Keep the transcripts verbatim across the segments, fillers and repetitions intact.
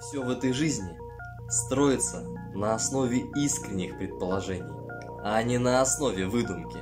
Все в этой жизни строится на основе искренних предположений, а не на основе выдумки.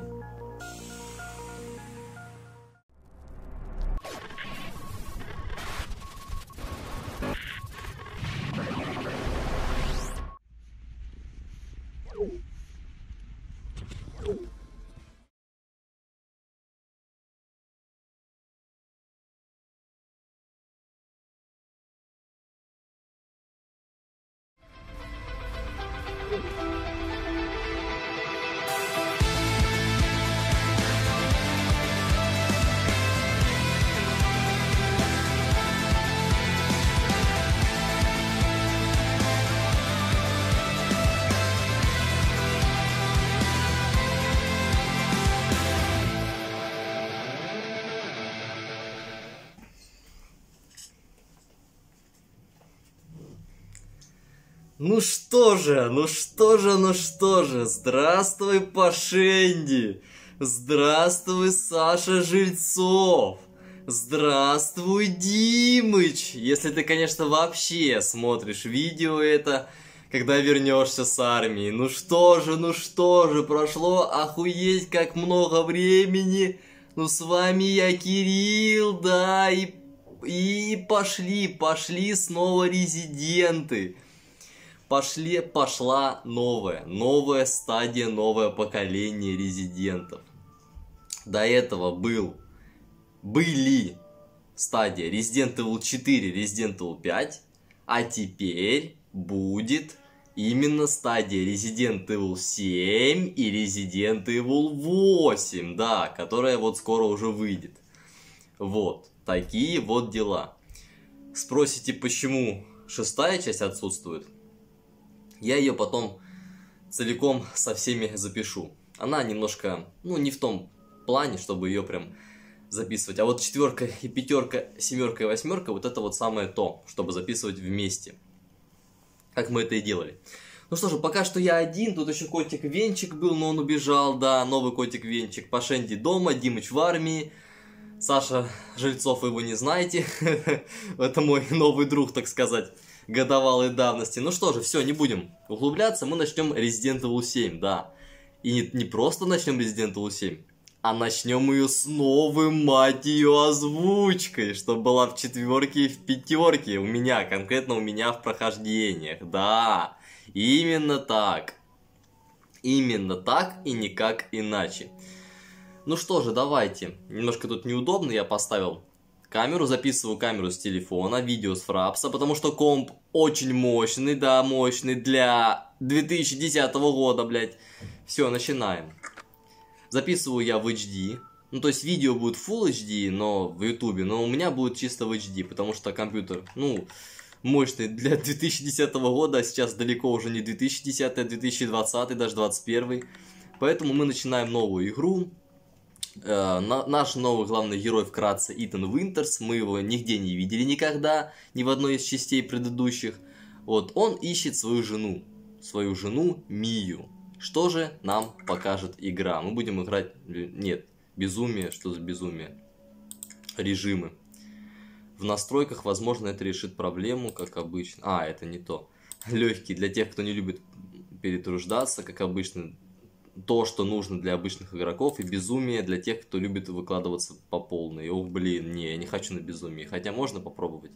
Ну что же, ну что же, ну что же, здравствуй, Пашенди, здравствуй, Саша Жильцов, здравствуй, Димыч, если ты, конечно, вообще смотришь видео это, когда вернешься с армии. Ну что же, ну что же, прошло охуеть как много времени, ну с вами я, Кирилл, да, и, и пошли, пошли снова резиденты. Пошли, пошла новая, новая стадия, новое поколение резидентов. До этого был, были стадия Resident Evil четыре, Resident Evil пять, а теперь будет именно стадия Resident Evil семь и Resident Evil восемь, да, которая вот скоро уже выйдет. Вот, такие вот дела. Спросите, почему шестая часть отсутствует? Я ее потом целиком со всеми запишу. Она немножко, ну, не в том плане, чтобы ее прям записывать. А вот четверка и пятерка, семерка и восьмерка, вот это вот самое то, чтобы записывать вместе. Как мы это и делали. Ну что же, пока что я один, тут еще котик Венчик был, но он убежал, да, новый котик Венчик. Пашенди дома, Димыч в армии. Саша Жильцов, вы его не знаете. Это мой новый друг, так сказать. Годовалой давности. Ну что же, все, не будем углубляться, мы начнем Resident Evil семь, да. И не, не просто начнем Resident Evil семь, а начнем ее с новой, мать ее, озвучкой, что была в четверке и в пятерке, у меня, конкретно у меня в прохождениях, да. Именно так. Именно так и никак иначе. Ну что же, давайте. Немножко тут неудобно, я поставил камеру, записываю камеру с телефона, видео с фрапса, потому что комп очень мощный, да, мощный для две тысячи десятого года, блядь. Все, начинаем. Записываю я в эйч ди, ну то есть видео будет Full эйч ди, но в ютубе, но у меня будет чисто в эйч ди, потому что компьютер, ну, мощный для две тысячи десятого года, а сейчас далеко уже не две тысячи десятый, а две тысячи двадцатый, даже двадцать первый. Поэтому мы начинаем новую игру. Uh, на, наш новый главный герой вкратце Итан Винтерс, мы его нигде не видели никогда, ни в одной из частей предыдущих. Вот, он ищет свою жену, свою жену Мию. Что же нам покажет игра? Мы будем играть... Нет, безумие, что за безумие? Режимы. В настройках, возможно, это решит проблему, как обычно. А, это не то. Легкий, для тех, кто не любит перетруждаться, как обычно. То, что нужно для обычных игроков, и безумие для тех, кто любит выкладываться по полной. Ох, блин, не, я не хочу на безумие. Хотя можно попробовать.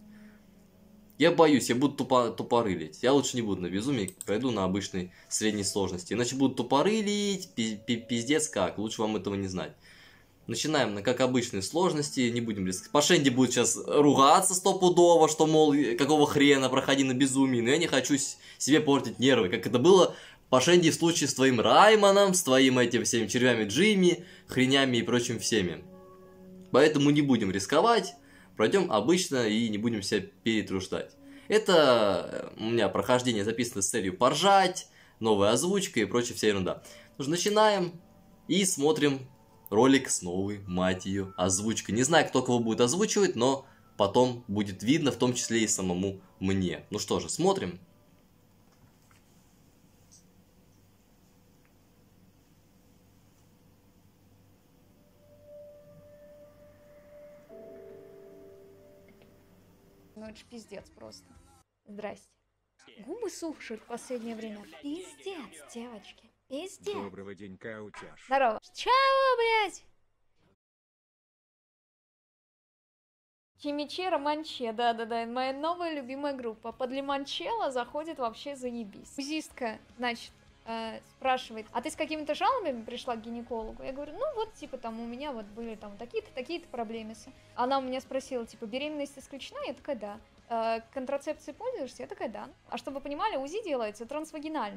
Я боюсь, я буду тупо, тупорылить. Я лучше не буду на безумии, пройду на обычной средней сложности. Иначе буду тупорылить, пиздец как, лучше вам этого не знать. Начинаем на как обычной сложности, не будем рисковать. Пашенди будет сейчас ругаться стопудово, что, мол, какого хрена, проходи на безумии. Но я не хочу себе портить нервы, как это было... Пашенди в случае с твоим Раймоном, с твоим этим всеми червями Джимми, хренями и прочим всеми. Поэтому не будем рисковать, пройдем обычно и не будем себя перетруждать. Это у меня прохождение записано с целью поржать, новая озвучка и прочая вся ерунда. Ну, начинаем и смотрим ролик с новой, мать ее, озвучкой. Не знаю, кто кого будет озвучивать, но потом будет видно, в том числе и самому мне. Ну что же, смотрим. Ну это ж пиздец просто. Здрасте. Губы сушат в последнее время. Пиздец, девочки. Пиздец. Доброго денька, утяж. Здорово. Чего, блядь? Чимичера Манче, да-да-да, моя новая любимая группа. Под Лимончелло заходит вообще заебись. Узистка, значит, э, спрашивает, а ты с какими-то жалобами пришла к гинекологу? Я говорю, ну вот, типа, там у меня вот были там такие-то, такие-то проблемы. Она у меня спросила, типа, беременность исключена? Я такая, да. Э, контрацепцией пользуешься? Я такая, да. А чтобы вы понимали, УЗИ делается трансвагинально.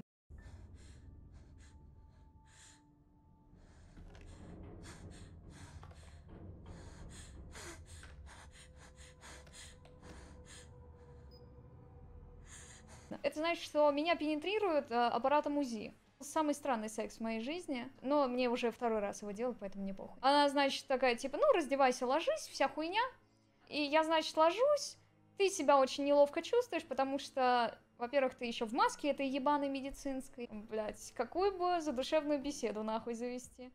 Это значит, что меня пенетрируют э, аппаратом УЗИ. Самый странный секс в моей жизни, но мне уже второй раз его делают, поэтому мне похуй. Она, значит, такая, типа, ну, раздевайся, ложись, вся хуйня. И я, значит, ложусь, ты себя очень неловко чувствуешь, потому что, во-первых, ты еще в маске этой ебаной медицинской. Блять, какую бы задушевную беседу нахуй завести.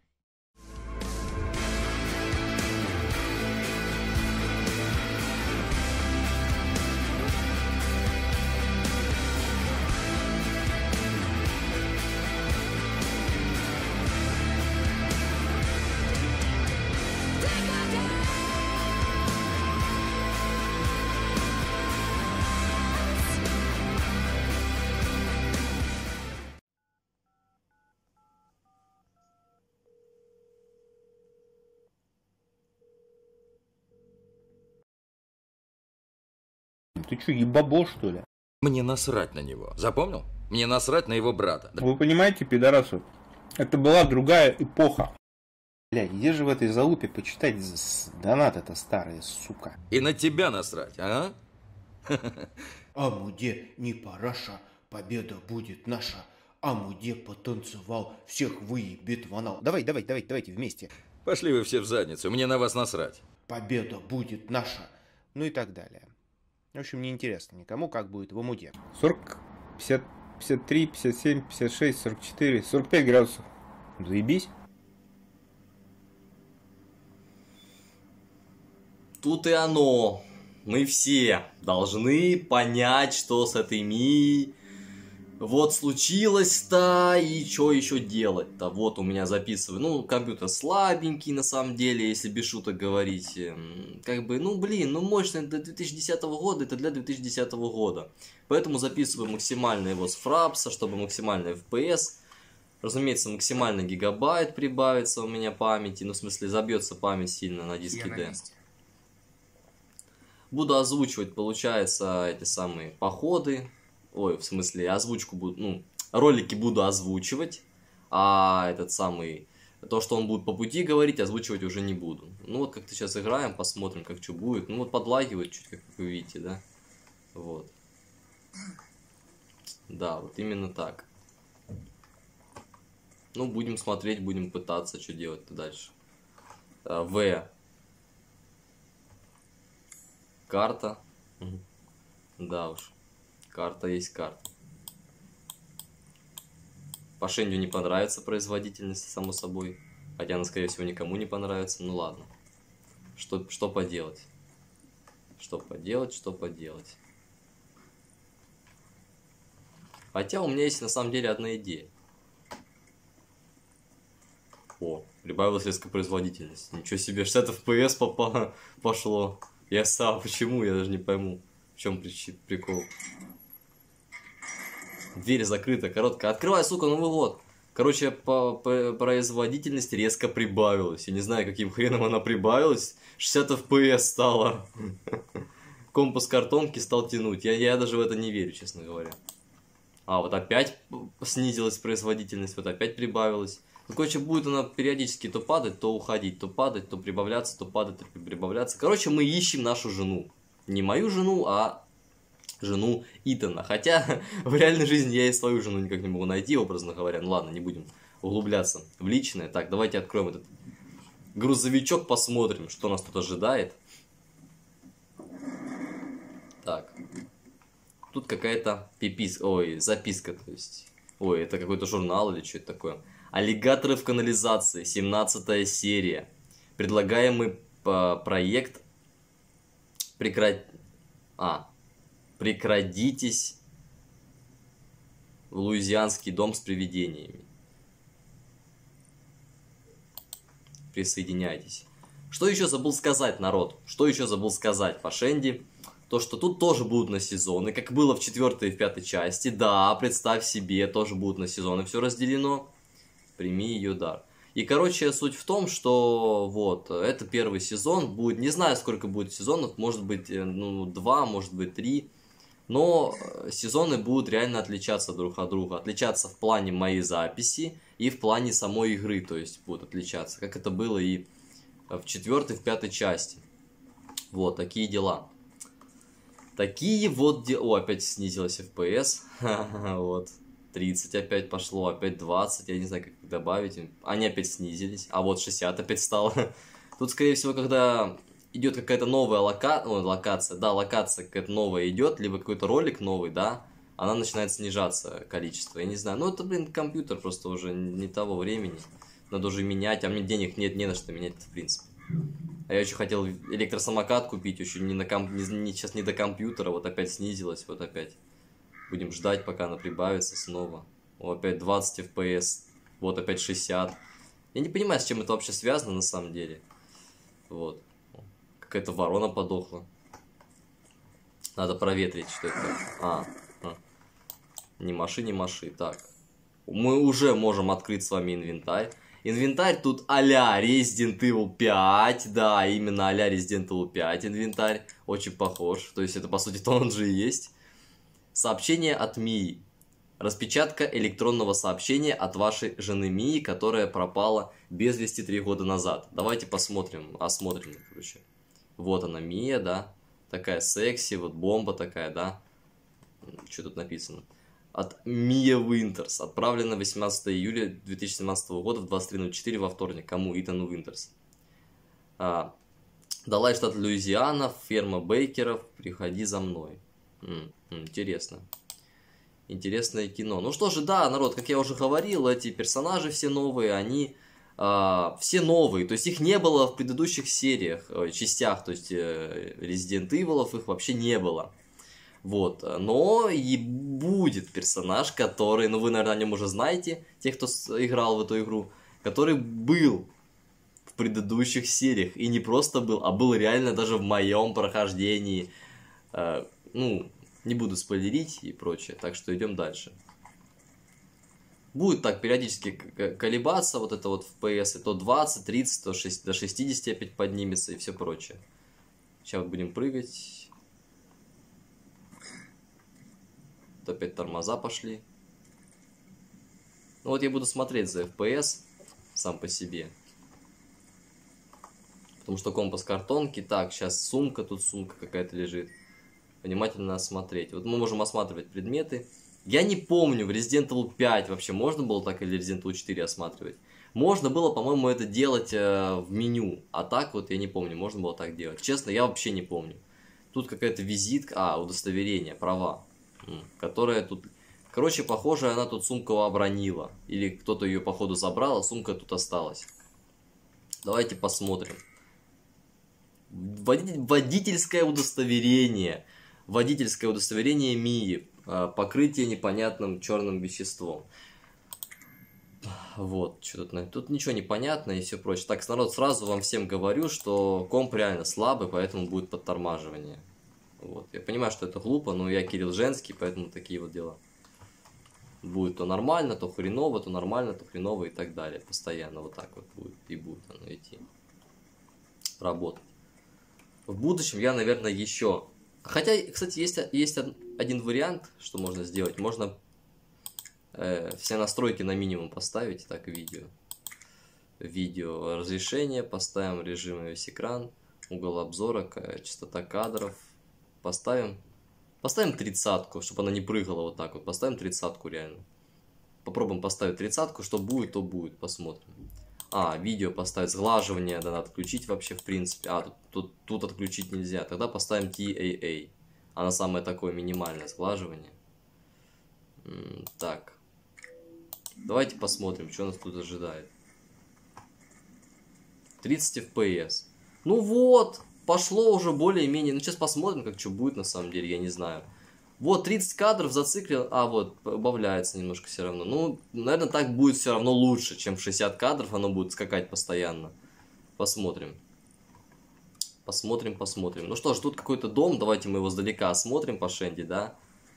Ты что, ебабол, что ли? Мне насрать на него. Запомнил? Мне насрать на его брата. Вы понимаете, пидорасы, это была другая эпоха. Блядь, где же в этой залупе почитать донат это старые, сука? И на тебя насрать, а? Амуде не параша, победа будет наша. Амуде потанцевал, всех выебет ванал. Давай, давай, давай, давайте вместе. Пошли вы все в задницу, мне на вас насрать. Победа будет наша. Ну и так далее. В общем, неинтересно никому, как будет в Амуде. сорок, пятьдесят, пятьдесят три, пятьдесят семь, пятьдесят шесть, сорок четыре, сорок пять градусов. Заебись. Тут и оно. Мы все должны понять, что с этой Мией вот случилось-то, и что еще делать-то. Вот у меня записываю. Ну, компьютер слабенький, на самом деле, если без шуток говорить. Как бы, ну, блин, ну, мощный до две тысячи десятого года, это для две тысячи десятого года. Поэтому записываю максимально его с фрапса, чтобы максимальный эф пи эс. Разумеется, максимально гигабайт прибавится у меня памяти. Ну, в смысле, забьется память сильно на диске D. Буду озвучивать, получается, эти самые походы. Ой, в смысле, озвучку буду, ну, ролики буду озвучивать. А этот самый, то, что он будет по пути говорить, озвучивать уже не буду. Ну, вот как-то сейчас играем, посмотрим, как что будет. Ну, вот подлагивает чуть, как вы видите, да? Вот. Да, вот именно так. Ну, будем смотреть, будем пытаться, что делать-то дальше. В. Карта. Да уж. Карта есть карта. Пашенью не понравится производительность, само собой. Хотя она, скорее всего, никому не понравится. Ну ладно. Что, что поделать? Что поделать, что поделать? Хотя у меня есть на самом деле одна идея. О, прибавилась резко производительность. Ничего себе, шестьдесят эф пи эс попало, пошло. Я сам, почему, я даже не пойму, в чем прикол. Дверь закрыта, короткая. Открывай, сука, Новый год. Короче, по, по производительность резко прибавилась. Я не знаю, каким хреном она прибавилась. шестьдесят эф пи эс стало. Компас картонки стал тянуть. Я, я даже в это не верю, честно говоря. А, вот опять снизилась производительность, вот опять прибавилась. Ну, короче, будет она периодически то падать, то уходить, то падать, то прибавляться, то падать, то прибавляться. Короче, мы ищем нашу жену. Не мою жену, а жену Итана. Хотя в реальной жизни я и свою жену никак не могу найти, образно говоря. Ну ладно, не будем углубляться в личное. Так, давайте откроем этот грузовичок, посмотрим, что нас тут ожидает. Так. Тут какая-то пиписка, ой, записка, то есть. Ой, это какой-то журнал или что это такое. Аллигаторы в канализации, семнадцатая серия. Предлагаемый проект прекратить... А. Прикрадитесь в луизианский дом с привидениями. Присоединяйтесь. Что еще забыл сказать, народ? Что еще забыл сказать по Шенди? То, что тут тоже будут на сезоны, как было в четвертой и в пятой части. Да, представь себе, тоже будут на сезоны все разделено. Прими ее дар. И, короче, суть в том, что вот, это первый сезон. Будет, не знаю, сколько будет сезонов, может быть, ну, два, может быть, три. Но сезоны будут реально отличаться друг от друга. Отличаться в плане моей записи и в плане самой игры, то есть будут отличаться. Как это было и в четвертой, в пятой части. Вот, такие дела. Такие вот дела. О, опять снизилась эф пи эс. Вот. тридцать опять пошло, опять двадцать. Я не знаю, как добавить. Они опять снизились. А вот шестьдесят опять стало. Тут, скорее всего, когда идет какая-то новая лока... Ой, локация. Да, локация какая-то новая идет. Либо какой-то ролик новый, да. Она начинает снижаться количество. Я не знаю. Ну, это, блин, компьютер просто уже не того времени. Надо уже менять. А мне денег нет, не на что менять, в принципе. А я еще хотел электросамокат купить, еще не на комп... не, не, сейчас не до компьютера, вот опять снизилось, вот опять. Будем ждать, пока она прибавится снова. О, опять двадцать эф пи эс, вот опять шестьдесят. Я не понимаю, с чем это вообще связано на самом деле. Вот. Какая-то ворона подохла. Надо проветрить, что это. А, а. Не маши, не маши. Так. Мы уже можем открыть с вами инвентарь. Инвентарь тут а-ля Resident Evil пять, да, именно а-ля Resident Evil пять инвентарь, очень похож, то есть это по сути то он же и есть. Сообщение от Мии. Распечатка электронного сообщения от вашей жены Мии, которая пропала без вести три года назад. Давайте посмотрим, осмотрим, короче. Вот она, Мия, да, такая секси, вот бомба такая, да. Что тут написано? От Мия Винтерс. Отправлено восемнадцатого июля две тысячи семнадцатого года в двадцать три ноль четыре во вторник. Кому? Итану Винтерс. А, Далай, штат Луизиана, ферма Бейкеров. Приходи за мной. М -м, интересно. Интересное кино. Ну что же, да, народ, как я уже говорил, эти персонажи все новые, они а, все новые. То есть их не было в предыдущих сериях, э, частях, то есть э, Resident Evil их вообще не было. Вот, но и будет персонаж, который, ну вы, наверное, о нем уже знаете, те, кто играл в эту игру, который был в предыдущих сериях, и не просто был, а был реально даже в моем прохождении. Э, ну, не буду спойлерить и прочее, так что идем дальше. Будет так периодически колебаться, вот это вот эф пи эс, то двадцать, тридцать, то шесть, до шестидесяти опять поднимется и все прочее. Сейчас будем прыгать. Опять тормоза пошли. Ну вот я буду смотреть за эф пи эс сам по себе. Потому что компас картонки. Так, сейчас сумка, тут сумка какая-то лежит. Внимательно осмотреть. Вот мы можем осматривать предметы. Я не помню, в Resident Evil пять вообще можно было так или Resident Evil четыре осматривать. Можно было, по-моему, это делать э, в меню. А так вот я не помню, можно было так делать. Честно, я вообще не помню. Тут какая-то визитка. А, удостоверение, права. Которая тут... Короче, похоже, она тут сумку обронила. Или кто-то ее, походу, забрал, а сумка тут осталась. Давайте посмотрим. Водительское удостоверение. Водительское удостоверение Мии. Покрытие непонятным черным веществом. Вот, что тут, тут ничего не понятно и все прочее. Так, народ, сразу вам всем говорю, что комп реально слабый, поэтому будет подтормаживание. Вот. Я понимаю, что это глупо, но я Кирилл Женский, поэтому такие вот дела. Будет то нормально, то хреново, то нормально, то хреново и так далее. Постоянно вот так вот будет и будет оно идти. Работать. В будущем я, наверное, еще... Хотя, кстати, есть, есть один вариант, что можно сделать. Можно э, все настройки на минимум поставить. Так, видео. Видео разрешение. Поставим режим весь экран. Угол обзора, частота кадров. Поставим, поставим тридцатку, чтобы она не прыгала вот так вот. Поставим тридцатку реально. Попробуем поставить тридцатку, что будет, то будет. Посмотрим. А, видео поставить, сглаживание, да, надо отключить вообще в принципе. А, тут, тут, тут отключить нельзя. Тогда поставим ти эй эй. Она самое такое минимальное сглаживание. М-м, так. Давайте посмотрим, что нас тут ожидает. тридцать эф пи эс. Ну вот! Пошло уже более-менее. Ну, сейчас посмотрим, как что будет на самом деле, я не знаю. Вот, тридцать кадров зациклил, а вот, убавляется немножко все равно. Ну, наверное, так будет все равно лучше, чем в шестьдесят кадров, оно будет скакать постоянно. Посмотрим. Посмотрим, посмотрим. Ну что ж, тут какой-то дом, давайте мы его сдалека осмотрим по Шенди, да.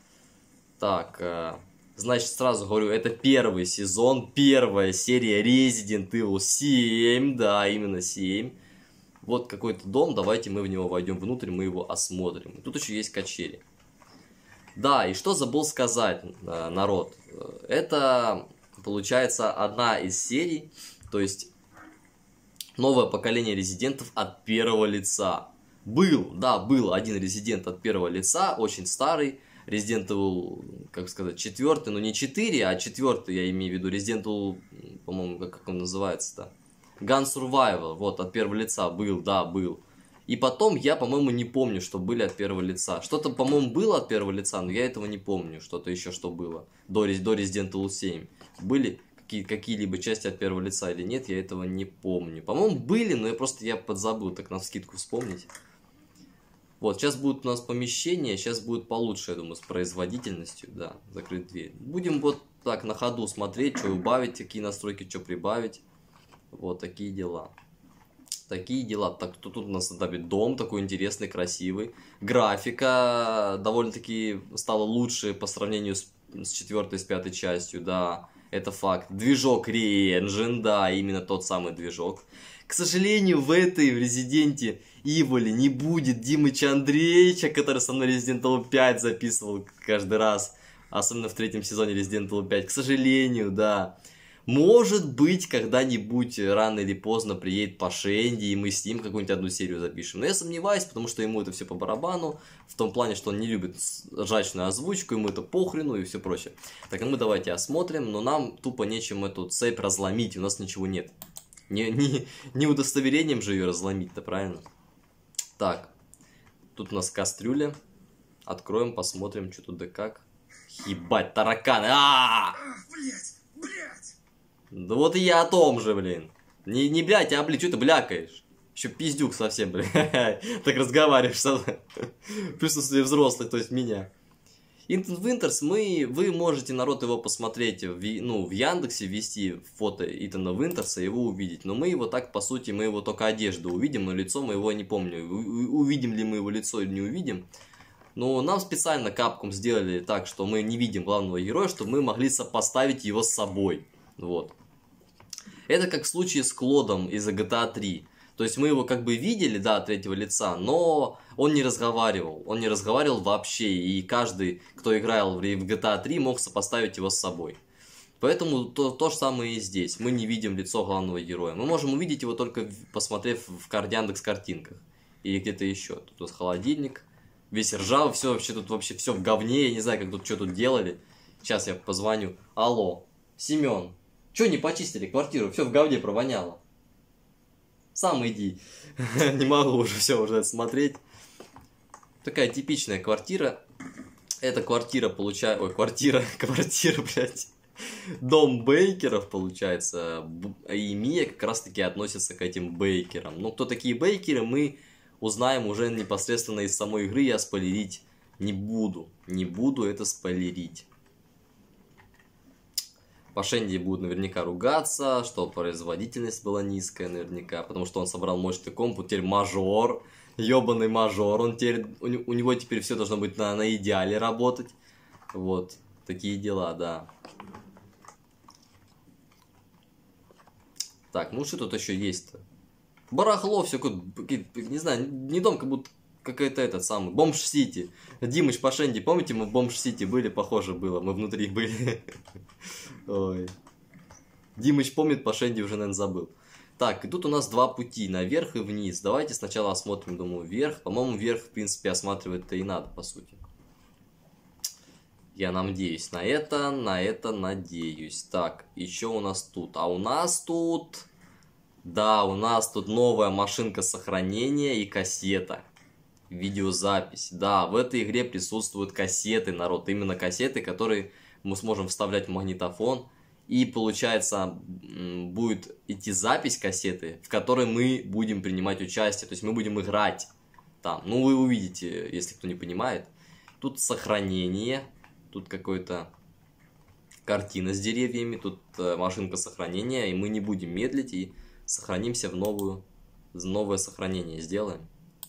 Так, э, значит, сразу говорю, это первый сезон, первая серия Resident Evil семь, да, именно семь. Вот какой-то дом, давайте мы в него войдем внутрь, мы его осмотрим. Тут еще есть качели. Да, и что забыл сказать, народ. Это, получается, одна из серий, то есть новое поколение резидентов от первого лица. Был, да, был один резидент от первого лица, очень старый. Resident Evil, как сказать, четвертый, но не четыре, а четвертый, я имею в виду, Resident Evil, по-моему, как, как он называется-то? Gun Survival, вот, от первого лица был, да, был. И потом я, по-моему, не помню, что были от первого лица. Что-то, по-моему, было от первого лица, но я этого не помню, что-то еще что было. До, до Resident Evil семь. Были какие, какие-либо части от первого лица или нет, я этого не помню. По-моему, были, но я просто я подзабыл, так навскидку вспомнить. Вот, сейчас будет у нас помещение, сейчас будет получше, я думаю, с производительностью, да, закрыть дверь. Будем вот так на ходу смотреть, что убавить, какие настройки, что прибавить. Вот такие дела. Такие дела. Так, тут, тут у нас дом такой интересный, красивый. Графика довольно-таки стала лучше по сравнению с, с четвертой, с пятой частью, да, это факт. Движок Re-Engine, да, именно тот самый движок. К сожалению, в этой в Resident Evil не будет Димыча Андреевича, который со мной Resident Evil пять записывал каждый раз. Особенно в третьем сезоне Resident Evil пять. К сожалению, да. Может быть, когда-нибудь рано или поздно приедет по Шенди, и мы с ним какую-нибудь одну серию запишем. Но я сомневаюсь, потому что ему это все по барабану. В том плане, что он не любит ржачную озвучку, ему это похрену и все прочее. Так, а мы давайте осмотрим, но нам тупо нечем эту цепь разломить, у нас ничего нет. Не, не, не удостоверением же ее разломить-то, правильно? Так, тут у нас кастрюля. Откроем, посмотрим, что тут да как. Ебать, тараканы! А-а-а! Блять, блять! Да вот и я о том же, блин. Не, не блядь, а блин, что ты блякаешь? Еще пиздюк совсем, блин. Так разговариваешь со мной. В присутствии взрослых, то есть меня. Into Winters, мы, вы можете, народ, его посмотреть, в, ну, в Яндексе, ввести фото Итана Винтерса и его увидеть. Но мы его так, по сути, мы его только одежду увидим, но лицо мы его не помню. У, увидим ли мы его лицо или не увидим. Но нам специально Capcom сделали так, что мы не видим главного героя, чтобы мы могли сопоставить его с собой. Вот. Это как в случае с Клодом из джи ти эй три. То есть мы его как бы видели, да, от третьего лица, но он не разговаривал. Он не разговаривал вообще, и каждый, кто играл в джи ти эй три, мог сопоставить его с собой. Поэтому то, то же самое и здесь. Мы не видим лицо главного героя. Мы можем увидеть его только посмотрев в Яндекс картинках. Или где-то еще. Тут у нас холодильник. Весь ржавый, все вообще тут вообще все в говне. Я не знаю, как тут что тут делали. Сейчас я позвоню. Алло, Семен, что не почистили квартиру? Все в говне провоняло. Сам иди. Не могу уже все уже смотреть. Такая типичная квартира. Эта квартира получает... Ой, квартира, квартира, блядь. Дом Бейкеров, получается. И Мия как раз таки относится к этим Бейкерам. Но кто такие Бейкеры, мы узнаем уже непосредственно из самой игры. Я спойлерить не буду. Не буду это спойлерить. По Шенди будут наверняка ругаться, что производительность была низкая наверняка, потому что он собрал мощный комп, теперь мажор, ебаный мажор, он теперь, у, у него теперь все должно быть на, на идеале работать. Вот, такие дела, да. Так, ну что тут еще есть-то? Барахло, все, не знаю, не дом, как будто какой-то этот самый, Бомж-Сити. Димыч по Шенди, помните, мы в Бомж-Сити были, похоже было, мы внутри были. Ой. Димыч помнит, по Шенди уже, наверное, забыл. Так, и тут у нас два пути, наверх и вниз. Давайте сначала осмотрим, думаю, вверх. По-моему, вверх, в принципе, осматривать-то и надо, по сути. Я надеюсь на это, на это надеюсь. Так, еще у нас тут. А у нас тут... Да, у нас тут новая машинка сохранения и кассета. Видеозапись. Да, в этой игре присутствуют кассеты, народ. Именно кассеты, которые мы сможем вставлять в магнитофон. И получается, будет идти запись кассеты, в которой мы будем принимать участие. То есть мы будем играть там. Ну, вы увидите, если кто не понимает. тут сохранение, тут какой-то картина с деревьями, тут э, машинка сохранения, и мы не будем медлить и сохранимся в новую, в новое сохранение сделаем.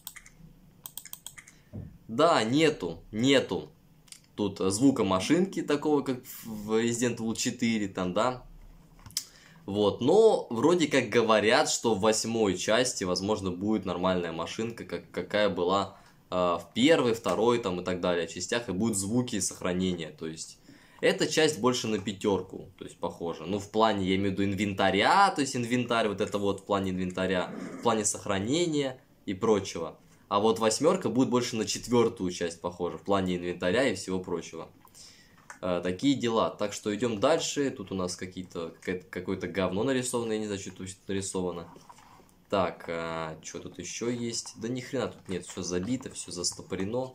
Да, нету, нету тут звука машинки такого, как в Resident Evil четыре, там, да. Вот, но вроде как говорят, что в восьмой части, возможно, будет нормальная машинка, как, какая была э, в первой, второй, там, и так далее частях, и будут звуки сохранения, то есть... Эта часть больше на пятерку, то есть похоже. Ну, в плане, я имею в виду инвентаря, то есть инвентарь, вот это вот в плане инвентаря, в плане сохранения и прочего. А вот восьмерка будет больше на четвертую часть похожа, в плане инвентаря и всего прочего. Э, такие дела. Так что идем дальше. Тут у нас какие-то какое-то говно нарисовано, я не знаю, что тут нарисовано. Так, э, что тут еще есть? Да ни хрена тут нет, все забито, все застопорено.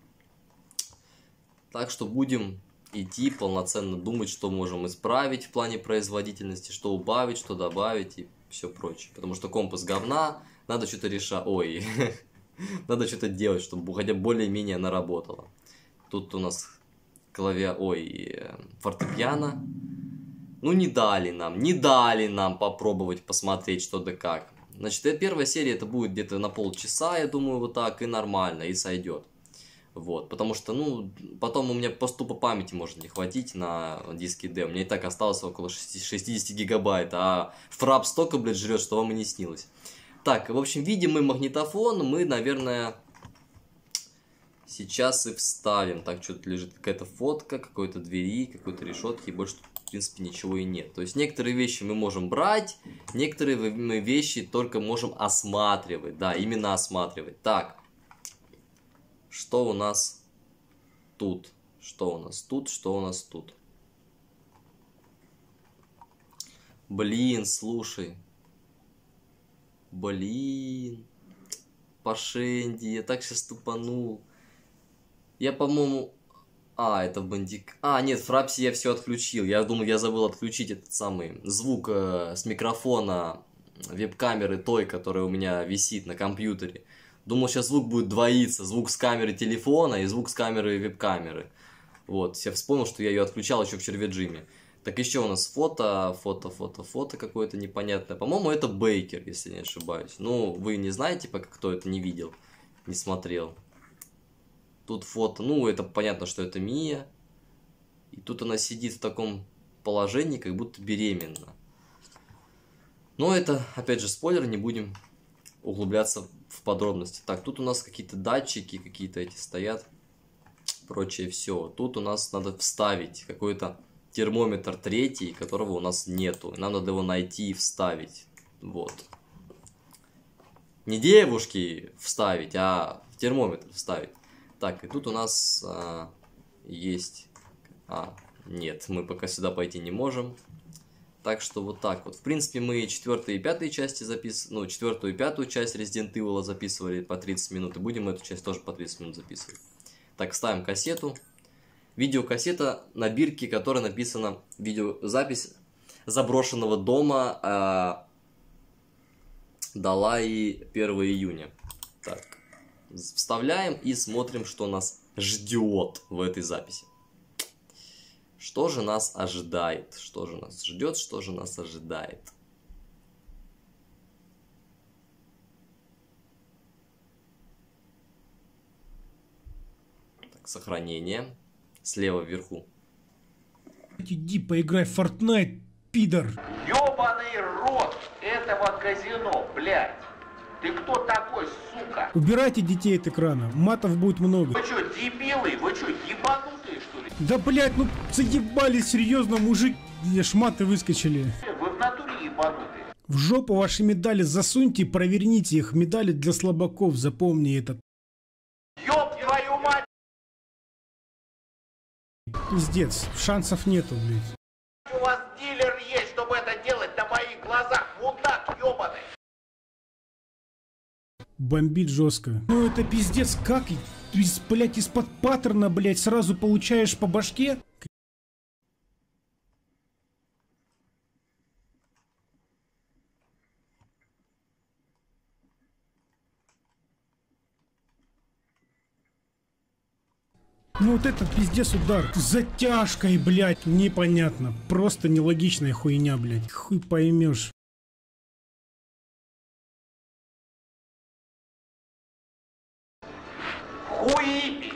Так что будем идти полноценно думать, что можем исправить в плане производительности, что убавить, что добавить и все прочее. Потому что компас говна, надо что-то решать. Ой, надо что-то делать, чтобы хотя бы более-менее она работала. Тут у нас клавиа... Ой, фортепиано. Ну, не дали нам, не дали нам попробовать посмотреть, что да как. Значит, первая серия это будет где-то на полчаса, я думаю, вот так, и нормально, и сойдет. Вот, потому что, ну, потом у меня просто по памяти может не хватить на диске D. У меня и так осталось около шестьдесят гигабайт, а фрап столько, блядь, жрет, что вам и не снилось. Так, в общем, видим мы магнитофон, мы, наверное, сейчас и вставим. Так, что-то лежит какая-то фотка, какой-то двери, какой-то решетки, и больше тут, в принципе, ничего и нет. То есть, некоторые вещи мы можем брать, некоторые мы вещи только можем осматривать, да, именно осматривать. Так. Что у нас тут? Что у нас тут? Что у нас тут? Блин, слушай. Блин. Пашенди, я так сейчас тупанул. Я, по-моему... А, это бандик... А, нет, в Фрапсе я все отключил. Я думаю, я забыл отключить этот самый звук э, с микрофона веб-камеры той, которая у меня висит на компьютере. Думал, сейчас звук будет двоиться, звук с камеры телефона и звук с камеры веб-камеры. Вот, я вспомнил, что я ее отключал еще в черведжиме. Так еще у нас фото, фото, фото, фото какое-то непонятное. По-моему, это Бейкер, если не ошибаюсь. Ну, вы не знаете, пока кто это не видел, не смотрел. Тут фото, ну, это понятно, что это Мия. И тут она сидит в таком положении, как будто беременна. Но это, опять же, спойлер, не будем углубляться в подробности. Так, тут у нас какие-то датчики, какие-то эти стоят, прочее все. Тут у нас надо вставить какой-то термометр третий, которого у нас нету. Нам надо его найти и вставить. Вот. Не девушки вставить, а в термометр вставить. Так, и тут у нас а, есть... А, нет, мы пока сюда пойти не можем. Так что вот так вот. В принципе, мы четвертую и пятую части записывали, ну, четвертую и пятую часть Resident Evil записывали по тридцать минут, и будем эту часть тоже по тридцать минут записывать. Так, ставим кассету. Видеокассета на бирке, которая написана видеозапись заброшенного дома э, Далай первого июня. Так, вставляем и смотрим, что нас ждет в этой записи. Что же нас ожидает? Что же нас ждет? Что же нас ожидает? Так, сохранение. Слева вверху. Иди поиграй в Fortnite, пидор. Ёбаный рот этого казино, блядь. Ты кто такой, сука? Убирайте детей от экрана, матов будет много. Вы чё, дебилы? Вы чё, ебанутые, что ли? Да, блядь, ну заебали, серьезно, мужик, шматы выскочили. Вы в натуре ебанутые. В жопу ваши медали засуньте и проверните их. Медали для слабаков, запомни это. Ёб твою мать! Пиздец, шансов нету, блядь. У вас дилер есть, чтобы это делать на моих глазах, мудак ёбаный! Бомбит жестко. Ну это пиздец, как, из, блядь, из-под паттерна, блядь, сразу получаешь по башке? Ну вот этот пиздец удар с затяжкой, блядь, непонятно. Просто нелогичная хуйня, блядь. Хуй поймешь. Хуи!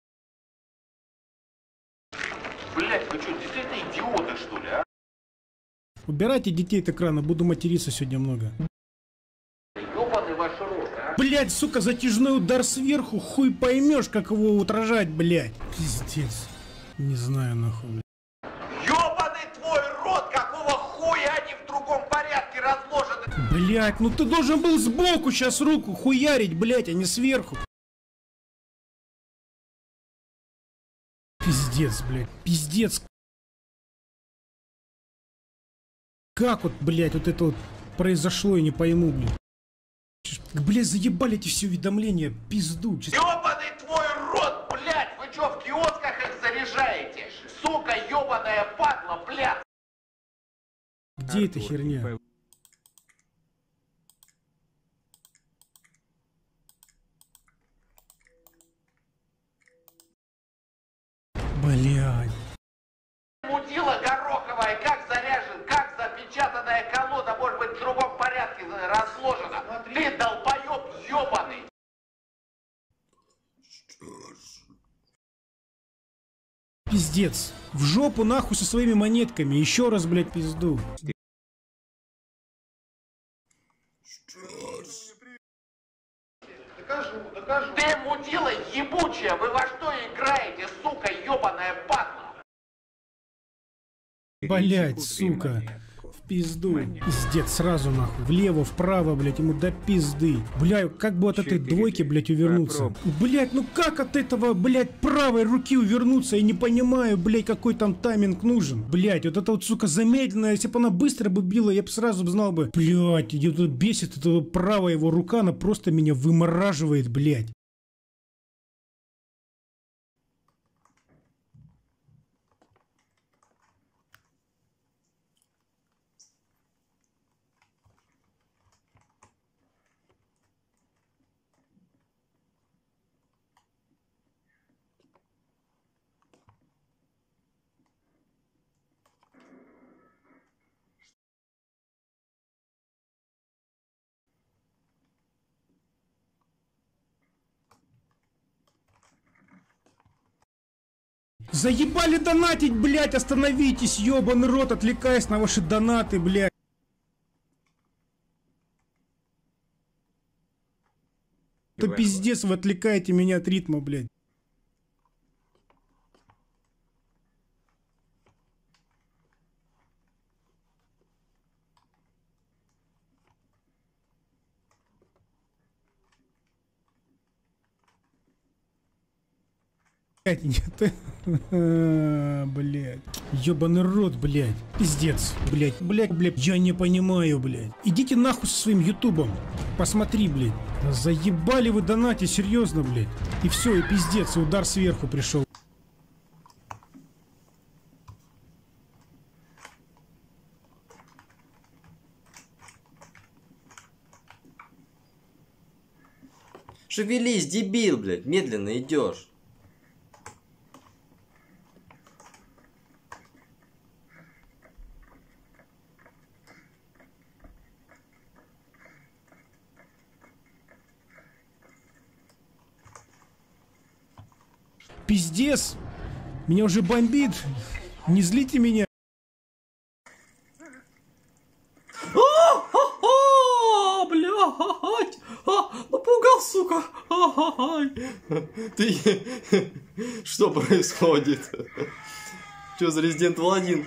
Блять, вы что, действительно идиоты, что ли, а? Убирайте детей от экрана, буду материться сегодня много. Ёбаный ваш рот, а? Блядь, сука, затяжной удар сверху, хуй поймешь, как его отражать, блядь. Пиздец. Не знаю, нахуй, блядь. Ёбаный твой рот, какого хуя они в другом порядке разложены? Блядь, ну ты должен был сбоку сейчас руку хуярить, блядь, а не сверху. Пиздец, блядь, пиздец. Как вот, блядь, вот это вот произошло, я не пойму, блядь. Блядь, заебали эти все уведомления, пизду. Честно. Ёбаный твой рот, блядь! Вы чё, в киосках их заряжаете? Сука, ёбаная падла, блядь! Где эта херня? Блядь. Мудила гороховая, как заряжен, как запечатанная колода, может быть, в другом порядке разложена. Ты долбоёб ёбаный! Пиздец. В жопу нахуй со своими монетками. Еще раз, блядь, пизду. Докажу, докажу. Ты мудила ебучая, вы во что играете, сука, ёбаная падла? Блядь, сука. В пизду. Пиздец, сразу нахуй. Влево, вправо, блядь, ему до пизды. Бля, как бы от этой двойки, блядь, увернуться? Блядь, ну как от этого, блядь, правой руки увернуться? Я не понимаю, блядь, какой там тайминг нужен. Блядь, вот это вот, сука, замедленная. Если бы она быстро бы била, я бы сразу знал бы. Блядь, это бесит, это правая его рука, она просто меня вымораживает, блядь. Заебали донатить, блядь, остановитесь, ёбаный рот, отвлекаясь на ваши донаты, блядь. Это пиздец, вы отвлекаете меня от ритма, блядь. Блядь, нет. Блядь. Ёбаный рот, блядь. Пиздец, блядь. Блядь, блядь. Я не понимаю, блядь. Идите нахуй со своим ютубом. Посмотри, блядь. Заебали вы донати, серьезно, блядь. И все, и пиздец, и удар сверху пришел. Шевелись, дебил, блядь. Медленно идешь. Пиздец! Меня уже бомбит! Не злите меня! А, блядь! А, напугал, сука! Ты... Что происходит? Что за Resident Evil один?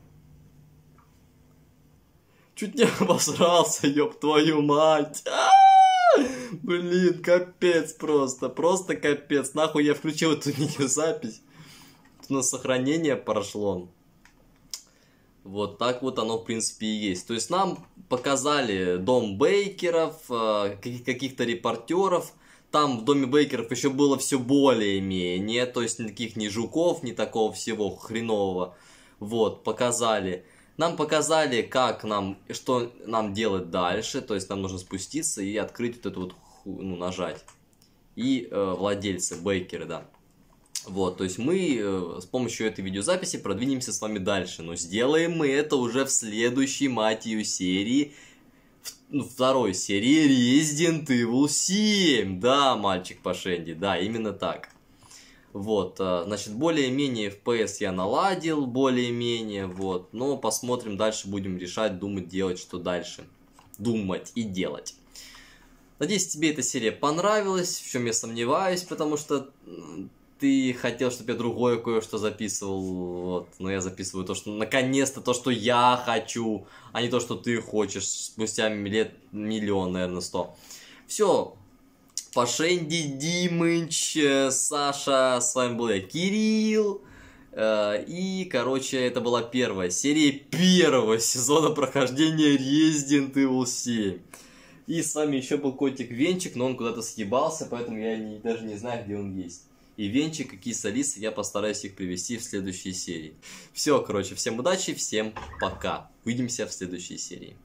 Чуть не обосрался, ёб твою мать! Блин, капец просто, просто капец. Нахуй я включил эту видеозапись. Тут у нас сохранение прошло. Вот так вот оно, в принципе, и есть. То есть нам показали дом Бейкеров, каких-то репортеров. Там в доме Бейкеров еще было все более-менее. То есть никаких ни жуков, ни такого всего хренового. Вот, показали. Нам показали, как нам, что нам делать дальше. То есть нам нужно спуститься и открыть вот эту вот, ну, нажать. И э, владельцы, Бейкеры, да. Вот, то есть мы э, с помощью этой видеозаписи продвинемся с вами дальше. Но сделаем мы это уже в следующей, мать ее, серии. В, ну, второй серии Resident Evil семь. Да, мальчик по Шенди, да, именно так. Вот, э, значит, более-менее эф пи эс я наладил, более-менее, вот. Но посмотрим, дальше будем решать, думать, делать, что дальше. Думать и делать. Надеюсь, тебе эта серия понравилась, в чем я сомневаюсь, потому что ты хотел, чтобы я другое кое-что записывал, вот, но я записываю то, что, наконец-то, то, что я хочу, а не то, что ты хочешь, спустя лет миллион, наверное, сто. Все, Пашенди, Димыч, Саша, с вами был я, Кирилл, и, короче, это была первая серия первого сезона прохождения Resident Evil семь. И с вами еще был котик Венчик, но он куда-то съебался, поэтому я не, даже не знаю, где он есть. И Венчик, и Киса Лиса, я постараюсь их привести в следующей серии. Все, короче, всем удачи, всем пока. Увидимся в следующей серии.